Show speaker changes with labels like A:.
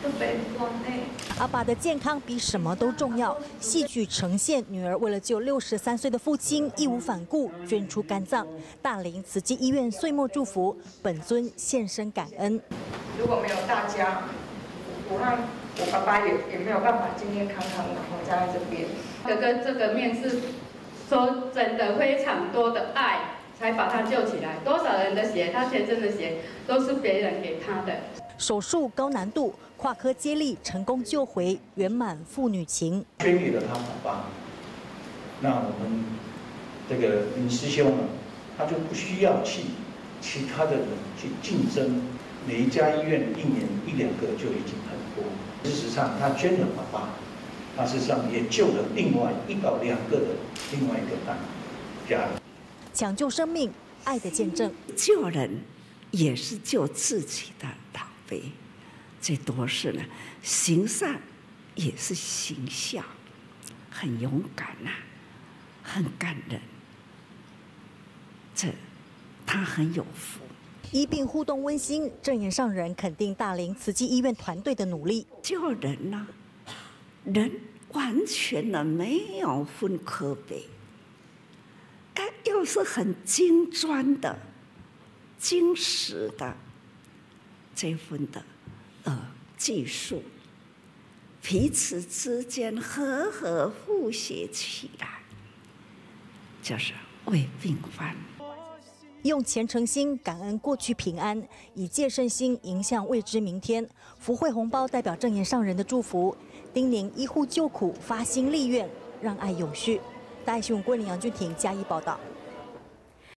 A: 阿爸的健康比什么都重要。戏剧呈现女儿为了救63岁的父亲，义无反顾捐出肝脏。大林慈济医院岁末祝福，本尊现身感恩。
B: 如果没有大家，我和我爸爸也没有办法健健康康的活在这边。
C: 哥哥这个面是说真的非常多的爱，才把他救起来。多少人的血，他全身的血都是别人给他的。
A: 手术高难度，跨科接力成功救回，圆满父女情。
D: 捐给了他爸爸，那我们这个林师兄呢，他就不需要去其他的人去竞争，每一家医院1年1、2个就已经很多。事实上，他捐了爸爸，他事实上也救了另外1到2个的另外一个家人。
A: 抢救生命，爱的见证。
E: 救人也是救自己的老辈，最多是呢，行善也是行孝，很勇敢呐、很感人。这他很有福。
A: 医病互动温馨，正言上人肯定大林慈济医院团队的努力。
E: 救人呐、人完全的没有分科别，哎，又是很精专的、精实的这份的技术，彼此之间和和互协起来，就是为病患。
A: 用虔诚心感恩过去平安，以戒慎心迎向未知明天。福慧红包代表正言上人的祝福，叮咛医护救苦，发心立愿，让爱永续。大爱新闻郭林杨俊廷加以报道。